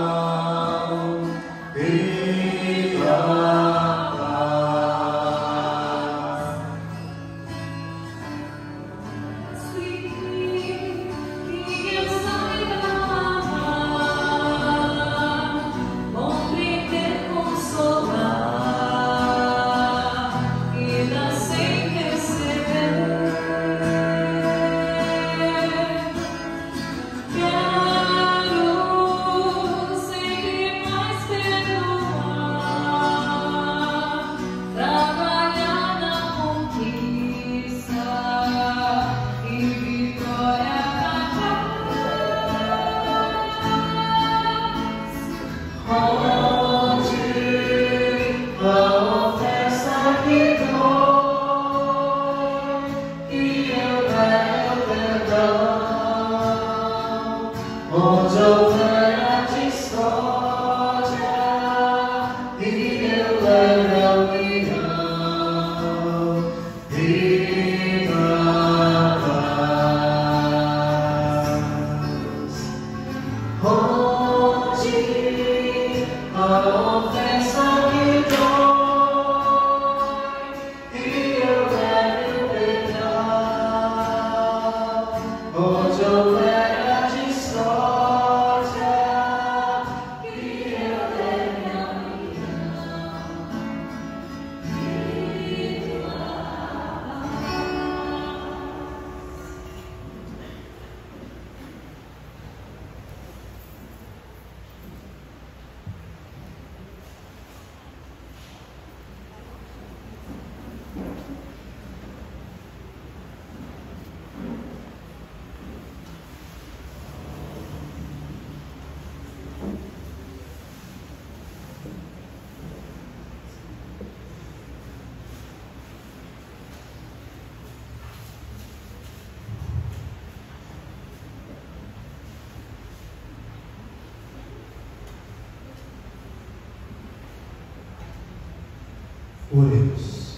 Speaker 3: Oremos.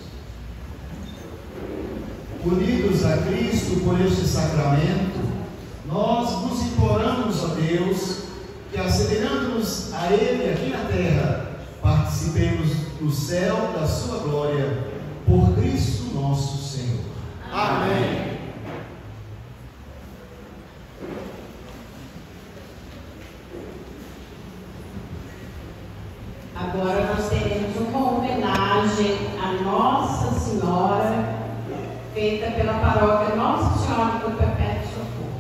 Speaker 3: Unidos a Cristo por este sacramento, nós nos imploramos a Deus que, assemelhando-nos a Ele aqui na terra, participemos no céu da sua glória, por Cristo nosso Senhor.
Speaker 7: Amém.
Speaker 1: Agora nós teremos uma homenagem à Nossa Senhora, feita pela paróquia Nossa Senhora do Perpétuo Socorro.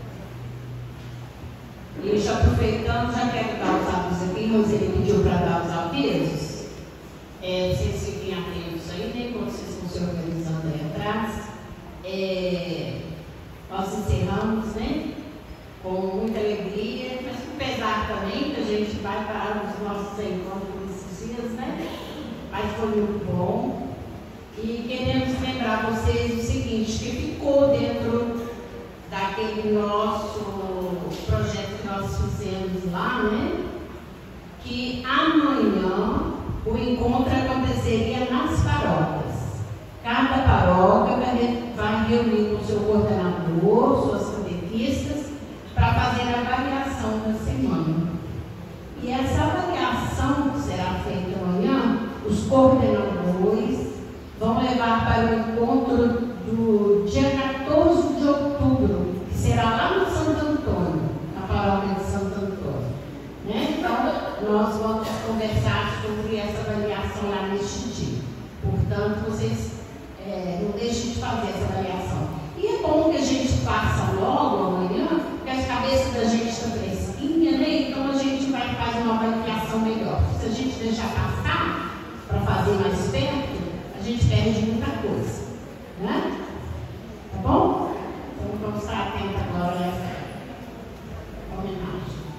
Speaker 1: E já aproveitando, já quero dar os avisos aqui, Roseli pediu para dar os avisos. É, vocês fiquem atentos aí, né, quando vocês estão se organizando aí atrás. É, nós encerramos, né, com muita alegria, mas com pesar também, que a gente vai para os nossos encontros nesses dias, né? Mas foi muito bom. E queremos lembrar vocês o seguinte, que ficou dentro daquele nosso projeto que nós fizemos lá, né? Que amanhã o encontro aconteceria nas paróquias. Cada paróquia vai reunir com o seu coordenador, suas catequistas, para fazer a avaliação da semana. E essa avaliação que será feita amanhã, os coordenadores vão levar para o encontro do dia quatorze de outubro, que será lá no Santo Antônio, na paróquia de Santo Antônio. Né? Então, nós vamos conversar sobre essa avaliação lá neste dia. Portanto, vocês é, não deixem de fazer essa avaliação. E é bom que a gente faça logo amanhã, porque as cabeças da gente estão fresquinhas, né? Então a gente vai fazer uma avaliação melhor. Se a gente deixar passar para fazer mais perto, a gente perde muita coisa, né? Tá bom? Então vamos estar atentos agora a essa homenagem.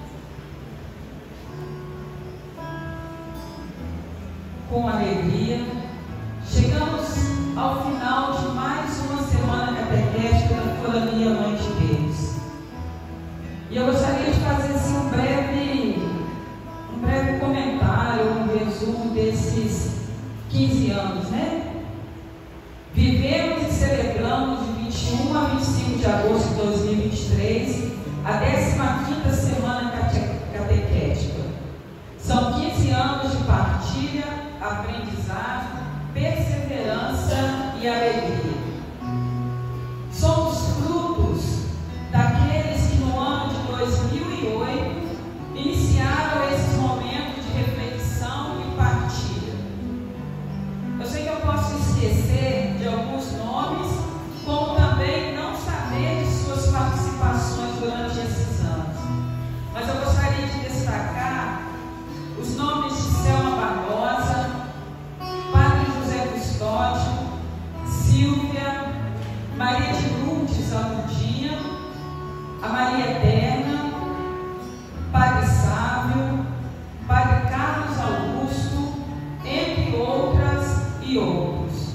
Speaker 8: Com alegria, chegamos ao final de mais uma semana catequética da Forania Mãe de Deus. E eu gostaria de fazer assim, um breve, um breve comentário, um resumo desses quinze anos, né? Vivemos e celebramos de vinte e um a vinte e cinco de agosto de dois mil e vinte e três a décima quinta semana catequética. São quinze anos de partilha, aprendizado, perseverança e alegria. Somos frutos daqueles que no ano de dois mil e oito iniciaram esse momento de reflexão e partilha. Eu sei que eu posso esquecer de alguns nomes, como também não saber de suas participações durante esses anos. Mas eu gostaria de destacar os nomes de Selma Barbosa, Padre José Custódio, Silvia, Maria de Lourdes Amundinha, a Maria Eterna, Padre Sávio, Padre Carlos Augusto, entre outras e outros.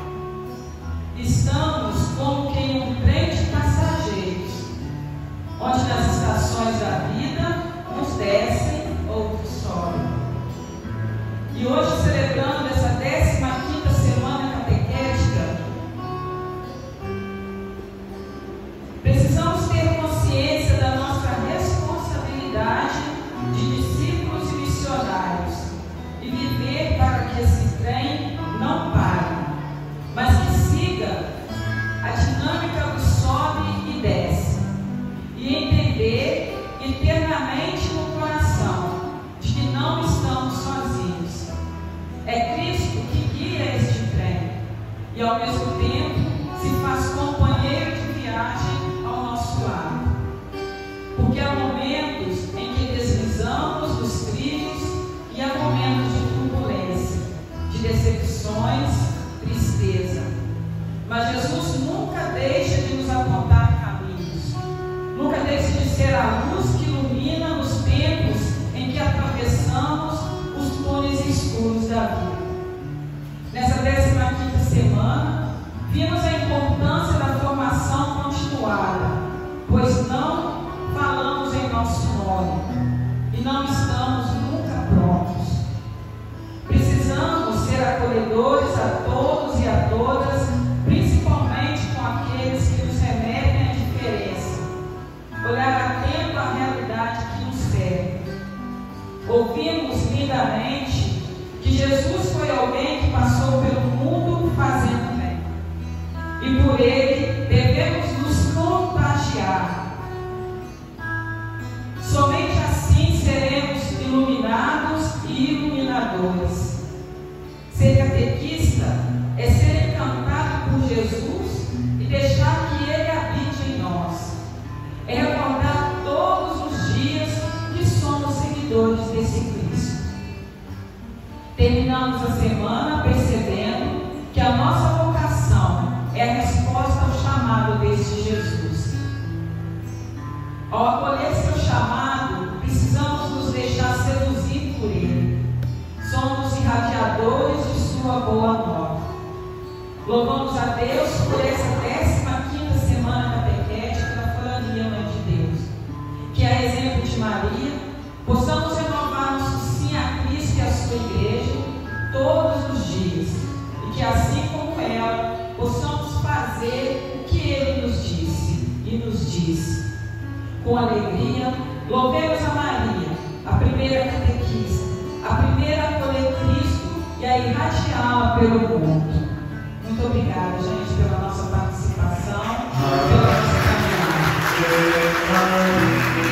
Speaker 8: Estamos como que em um trem de passageiros, onde nas estações da vida uns descem, outros sobem. E hoje, celebrando essa décima quinta semana catequética, precisamos ter consciência da nossa responsabilidade de discípulos e missionários e viver para que esse trem não pare, mas que siga a dinâmica do sobe e desce, e entender internamente no coração de que não estamos sozinhos. É Cristo que guia este trem e ao mesmo tempo se faz companheiro de viagem ao nosso lado. Porque há momentos em que deslizamos dos trilhos e há momentos de turbulência, de decepções, tristeza. Mas Jesus nunca deixa de nos apontar caminhos, nunca deixa de ser a luz que ilumina nos tempos em que atravessamos os túneis escuros da vida. Nessa décima quinta semana, vimos a importância da formação continuada, pois não falamos em nosso nome e não estamos nunca prontos. Precisamos ser acolhedores resumidamente, que Jesus foi alguém que passou pelo mundo fazendo bem. E por ele devemos nos contagiar. Somente assim seremos iluminados e iluminadores. Ser catequista é ser encantado por Jesus e deixar que ele habite em nós. É recordar todos os dias que somos seguidores desse Cristo. Terminamos a semana percebendo que a nossa vocação é a resposta ao chamado deste Jesus. Ao acolher seu chamado, precisamos nos deixar seduzir por ele. Somos irradiadores de sua boa nova. Louvamos a Deus por essa décima quinta semana catequética da Forania Mãe de Deus. Que, a exemplo de Maria, possamos renovar nosso sim a Cristo e a sua igreja todos os dias. E que, assim como ela, possamos fazer o que ele nos disse e nos diz. Com alegria, louvemos a Maria, a primeira catequista, a primeira a acolher Cristo e a irradiá-la pelo mundo. Muito obrigada, gente, pela nossa participação, pela nossa caminhada.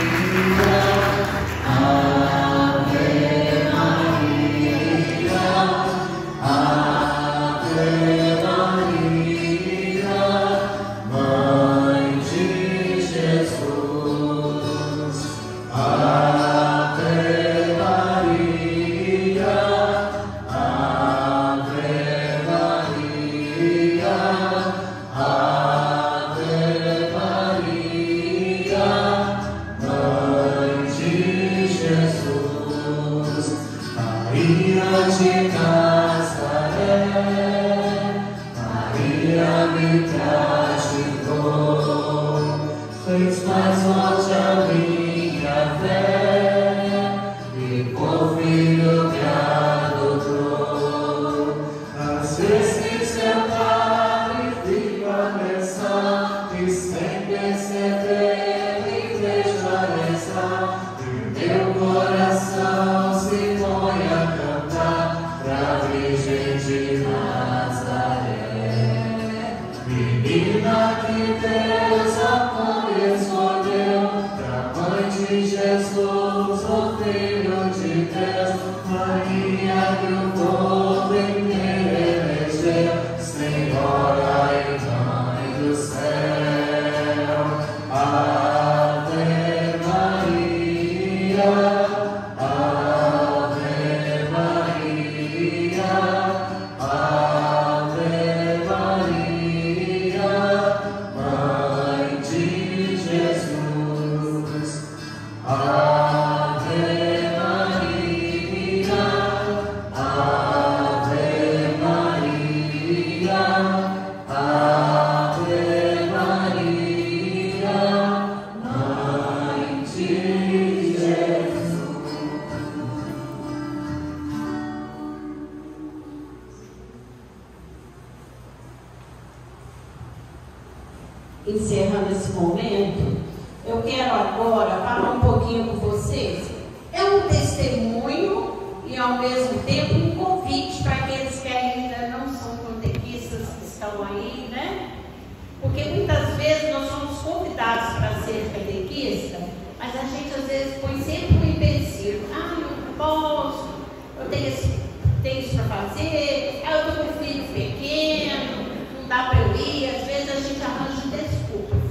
Speaker 1: Encerrando esse momento, eu quero agora falar um pouquinho com vocês. É um testemunho e, ao mesmo tempo, um convite para aqueles que ainda não são catequistas que estão aí, né? Porque muitas vezes nós somos convidados para ser catequista, mas a gente às vezes põe sempre um empecilho. Ah, eu não posso, eu tenho, esse, tenho isso para fazer, ah, eu estou com um filho pequeno, não dá para eu ir. Às vezes a gente arranja desculpas.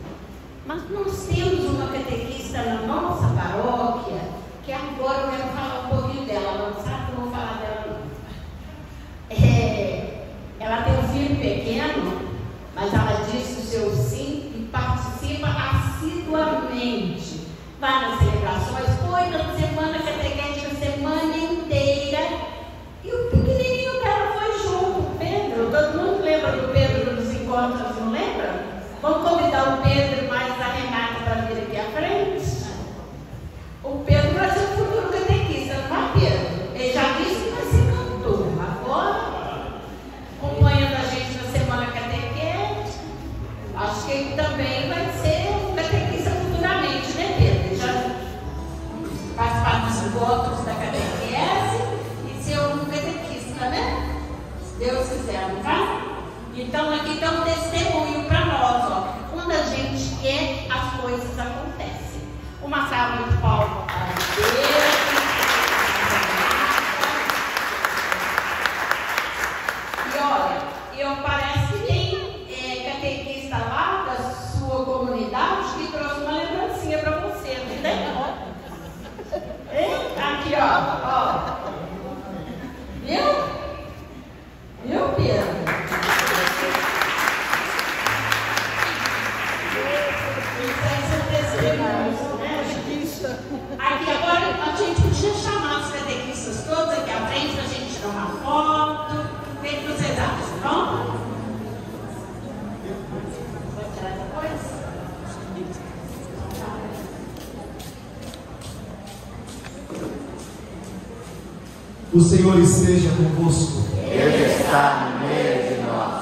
Speaker 1: Mas nós temos uma catequista na nossa paróquia, que agora eu quero falar um pouquinho dela, não sabe que eu vou falar dela não. É, ela tem um filho pequeno, mas ela disse o seu sim e participa assiduamente. Vai nas celebrações, foi na semana catequética a semana inteira. E o pequenininho dela foi junto, o Pedro. Todo mundo lembra do Pedro nos encontros, não lembra? Vamos convidar o Pedro mais a Renata para vir aqui à frente? O Pedro vai ser o futuro catequista, não vai, Pedro? Ele já disse que vai ser cantor. Agora, acompanhando a gente na semana catequética, acho que ele também vai ser um catequista futuramente, né, Pedro? Já faz
Speaker 3: O Senhor esteja convosco.
Speaker 2: Ele está no meio de nós.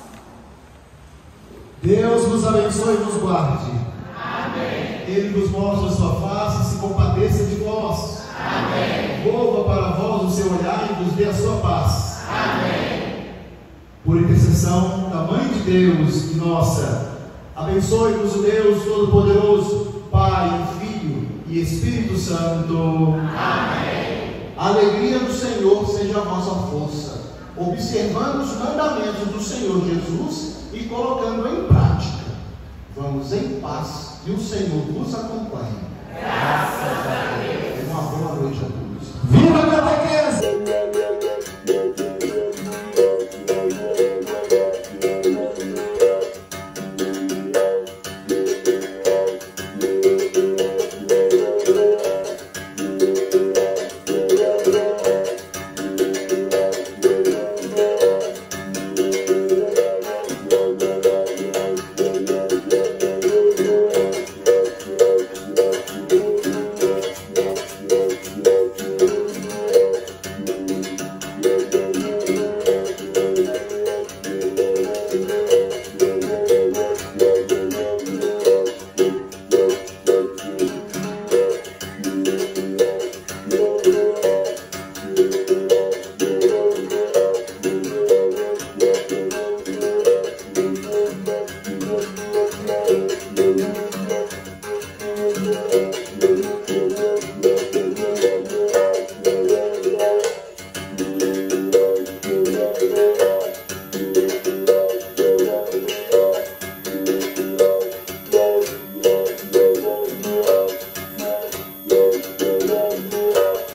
Speaker 3: Deus nos abençoe e nos guarde.
Speaker 2: Amém.
Speaker 3: Ele nos mostre a sua face e se compadeça de vós.
Speaker 2: Amém.
Speaker 3: Volva para vós o seu olhar e nos dê a sua paz.
Speaker 2: Amém.
Speaker 3: Por intercessão da Mãe de Deus e nossa, abençoe-nos o Deus Todo-Poderoso, Pai, Filho e Espírito Santo.
Speaker 2: Amém.
Speaker 7: A alegria do Senhor seja a vossa força, observando os mandamentos do Senhor Jesus e colocando em prática. Vamos em paz e o Senhor vos acompanhe.
Speaker 2: Graças a Deus.
Speaker 7: Uma boa noite a todos.
Speaker 3: Viva a catequese!